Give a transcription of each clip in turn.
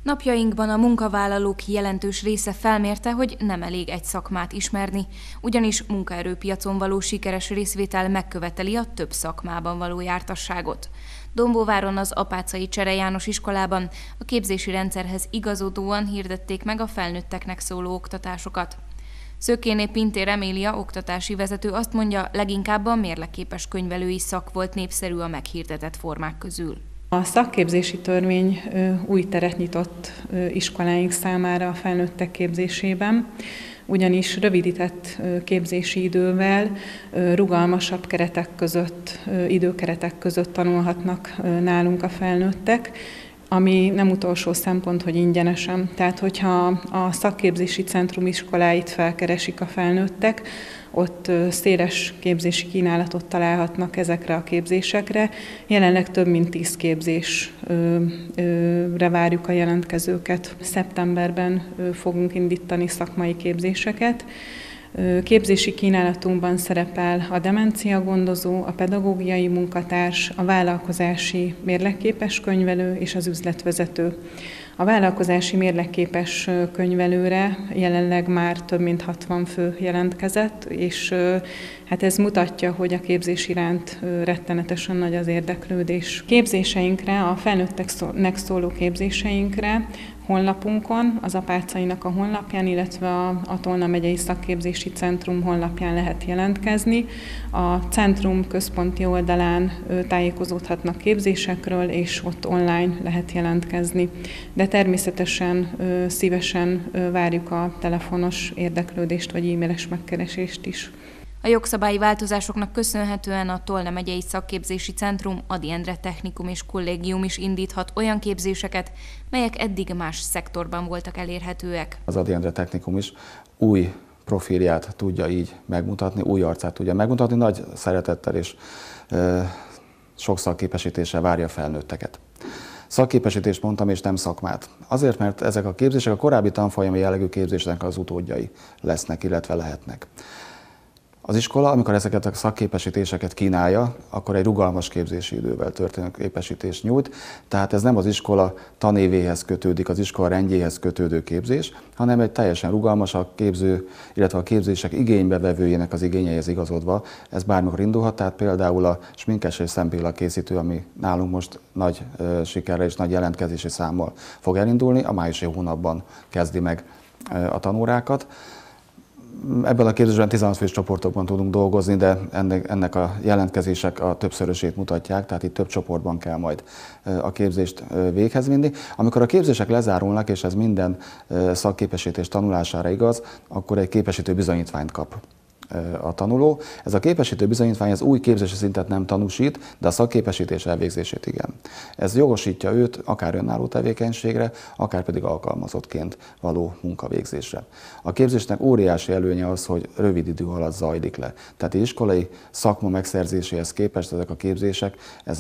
Napjainkban a munkavállalók jelentős része felmérte, hogy nem elég egy szakmát ismerni, ugyanis munkaerőpiacon való sikeres részvétel megköveteli a több szakmában való jártasságot. Dombóváron az Apáczai Csere János iskolában a képzési rendszerhez igazodóan hirdették meg a felnőtteknek szóló oktatásokat. Szökéné Pintér Emília oktatási vezető azt mondja, leginkább a mérlegképes könyvelői szak volt népszerű a meghirdetett formák közül. A szakképzési törvény új teret nyitott iskoláink számára a felnőttek képzésében, ugyanis rövidített képzési idővel, rugalmasabb keretek között, időkeretek között tanulhatnak nálunk a felnőttek, ami nem utolsó szempont, hogy ingyenesen. Tehát, hogyha a szakképzési centrum iskoláit felkeresik a felnőttek, ott széles képzési kínálatot találhatnak ezekre a képzésekre. Jelenleg több mint 10 képzésre várjuk a jelentkezőket. Szeptemberben fogunk indítani szakmai képzéseket. Képzési kínálatunkban szerepel a demenciagondozó, a pedagógiai munkatárs, a vállalkozási mérlegképes könyvelő és az üzletvezető. A vállalkozási mérlegképes könyvelőre jelenleg már több mint 60 fő jelentkezett, és hát ez mutatja, hogy a képzés iránt rettenetesen nagy az érdeklődés. Képzéseinkre, a felnőtteknek szóló képzéseinkre honlapunkon, az Apáczainak a honlapján, illetve a Tolna megyei szakképzési centrum honlapján lehet jelentkezni. A centrum központi oldalán tájékozódhatnak képzésekről, és ott online lehet jelentkezni. De természetesen szívesen várjuk a telefonos érdeklődést vagy e-mailes megkeresést is. A jogszabályi változásoknak köszönhetően a Tolna megyei szakképzési centrum, Ady Endre Technikum és Kollégium is indíthat olyan képzéseket, melyek eddig más szektorban voltak elérhetőek. Az Ady Endre Technikum is új profilját tudja így megmutatni, új arcát tudja megmutatni, nagy szeretettel és sok szakképesítéssel várja a felnőtteket. Szakképesítést mondtam, és nem szakmát. Azért, mert ezek a képzések a korábbi tanfolyami jellegű képzésnek az utódjai lesznek, illetve lehetnek. Az iskola, amikor ezeket a szakképesítéseket kínálja, akkor egy rugalmas képzési idővel történő képesítést nyújt, tehát ez nem az iskola tanévéhez kötődik, az iskola rendjéhez kötődő képzés, hanem egy teljesen rugalmas, a képző, illetve a képzések igénybevevőjének az igényeihez igazodva, ez bármikor indulhat, tehát például a sminkes és szempilla készítő, ami nálunk most nagy sikerrel és nagy jelentkezési számmal fog elindulni, a májusi hónapban kezdi meg a tanórákat. Ebben a képzésben 16 fős csoportokban tudunk dolgozni, de ennek a jelentkezések a többszörösét mutatják, tehát itt több csoportban kell majd a képzést véghez vinni. Amikor a képzések lezárulnak, és ez minden szakképesítés tanulására igaz, akkor egy képesítő bizonyítványt kap a tanuló. Ez a képesítő bizonyítvány az új képzési szintet nem tanúsít, de a szakképesítés elvégzését igen. Ez jogosítja őt akár önálló tevékenységre, akár pedig alkalmazottként való munkavégzésre. A képzésnek óriási előnye az, hogy rövid idő alatt zajlik le. Tehát az iskolai szakma megszerzéséhez képest ezek a képzések,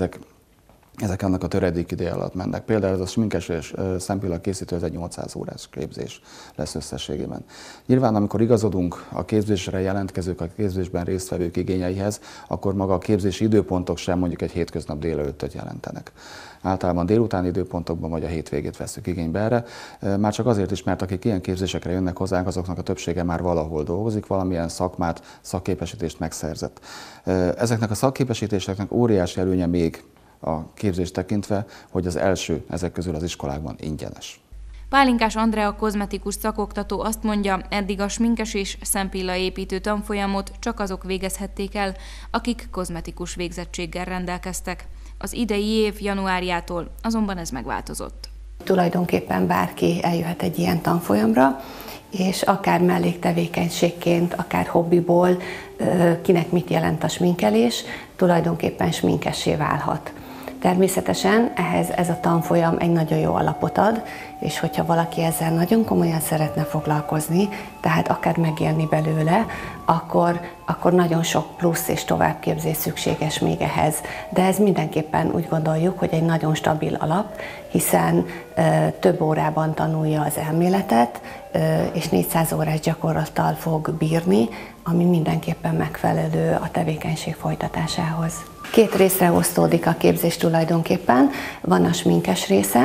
ezek annak a töredék ideje alatt mennek. Például ez a sminkes és szempilla készítő, ez egy 800 órás képzés lesz összességében. Nyilván, amikor igazodunk a képzésre jelentkezők, a képzésben résztvevők igényeihez, akkor maga a képzési időpontok sem mondjuk egy hétköznap délelőttöt jelentenek. Általában délutáni időpontokban vagy a hétvégét veszük igénybe erre. Már csak azért is, mert akik ilyen képzésekre jönnek hozzánk, azoknak a többsége már valahol dolgozik, valamilyen szakmát, szakképesítést megszerzett. Ezeknek a szakképesítéseknek óriási előnye még a képzést tekintve, hogy az első ezek közül az iskolákban ingyenes. Pálinkás Andrea kozmetikus szakoktató azt mondja, eddig a sminkes és szempillaépítő tanfolyamot csak azok végezhették el, akik kozmetikus végzettséggel rendelkeztek. Az idei év januárjától azonban ez megváltozott. Tulajdonképpen bárki eljöhet egy ilyen tanfolyamra, és akár melléktevékenységként, akár hobbiból, kinek mit jelent a sminkelés, tulajdonképpen sminkessé válhat. Természetesen ehhez ez a tanfolyam egy nagyon jó alapot ad, és hogyha valaki ezzel nagyon komolyan szeretne foglalkozni, tehát akár megélni belőle, akkor nagyon sok plusz és továbbképzés szükséges még ehhez. De ez mindenképpen úgy gondoljuk, hogy egy nagyon stabil alap, hiszen több órában tanulja az elméletet, és 400 órás gyakorlattal fog bírni, ami mindenképpen megfelelő a tevékenység folytatásához. Két részre osztódik a képzés tulajdonképpen. Van a sminkes része,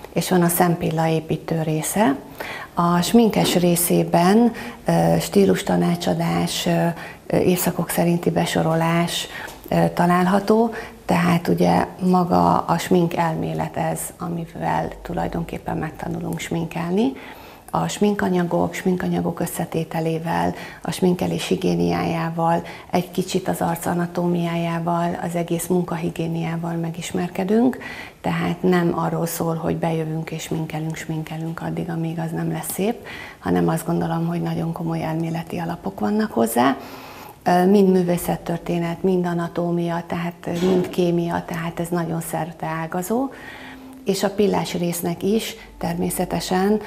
és van a szempilla építő része. A sminkes részében stílustanácsadás, évszakok szerinti besorolás található, tehát ugye maga a smink elmélet ez, amivel tulajdonképpen megtanulunk sminkelni. A sminkanyagok összetételével, a sminkelés higiéniájával, egy kicsit az arc anatómiájával, az egész munkahigiéniával megismerkedünk, tehát nem arról szól, hogy bejövünk és sminkelünk addig, amíg az nem lesz szép, hanem azt gondolom, hogy nagyon komoly elméleti alapok vannak hozzá. Mind művészettörténet, mind anatómia, tehát mind kémia, tehát ez nagyon szerteágazó. És a pillás résznek is természetesen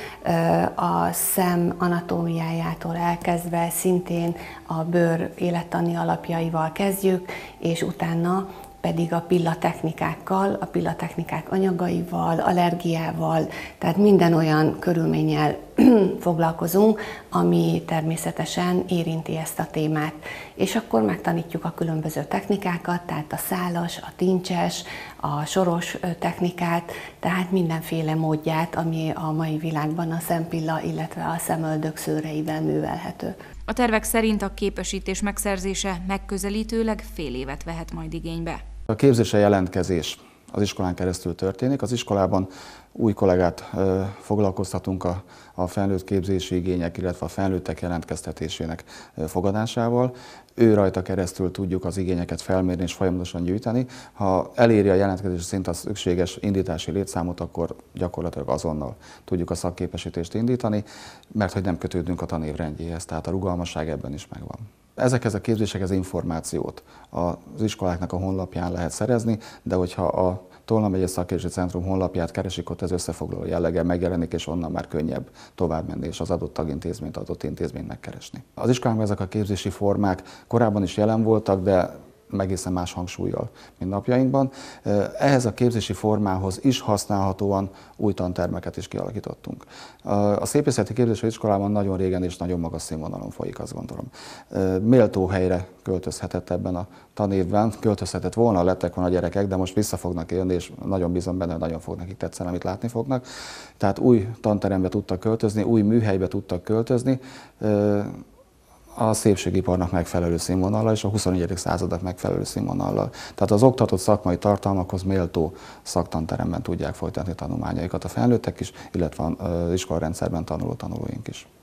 a szem anatómiájától elkezdve szintén a bőr élettani alapjaival kezdjük, és utána pedig a pillatechnikákkal, a pillatechnikák anyagaival, allergiával, tehát minden olyan körülménnyel foglalkozunk, ami természetesen érinti ezt a témát. És akkor megtanítjuk a különböző technikákat, tehát a szálas, a tincses, a soros technikát, tehát mindenféle módját, ami a mai világban a szempilla, illetve a szemöldök szőreivel művelhető. A tervek szerint a képesítés megszerzése megközelítőleg fél évet vehet majd igénybe. A képzésre jelentkezés az iskolán keresztül történik. Az iskolában új kollégát foglalkoztatunk a felnőtt képzési igények, illetve a felnőttek jelentkeztetésének fogadásával. Ő rajta keresztül tudjuk az igényeket felmérni és folyamatosan gyűjteni. Ha eléri a jelentkezési szint a szükséges indítási létszámot, akkor gyakorlatilag azonnal tudjuk a szakképesítést indítani, mert hogy nem kötődünk a tanév rendjéhez, tehát a rugalmasság ebben is megvan. Ezekhez a képzésekhez információt az iskoláknak a honlapján lehet szerezni, de hogyha a Tolna megyei Szakképzési Centrum honlapját keresik, ott ez összefoglaló jelleggel megjelenik, és onnan már könnyebb tovább menni, és az adott intézményt megkeresni. Az iskolánkban ezek a képzési formák korábban is jelen voltak, de egészen más hangsúllyal, mint napjainkban. Ehhez a képzési formához is használhatóan új tantermeket is kialakítottunk. A szépészeti képzési iskolában nagyon régen és nagyon magas színvonalon folyik, azt gondolom. Méltó helyre költözhetett ebben a tanévben, költözhetett volna, lettek volna a gyerekek, de most vissza fognak élni, és nagyon bízom benne, hogy nagyon fog nekik tetszeni, amit látni fognak. Tehát új tanterembe tudtak költözni, új műhelybe tudtak költözni, a szépségiparnak megfelelő színvonallal és a 21. századnak megfelelő színvonallal. Tehát az oktatott szakmai tartalmakhoz méltó szaktanteremben tudják folytatni tanulmányaikat a felnőttek is, illetve az iskolarendszerben tanuló tanulóink is.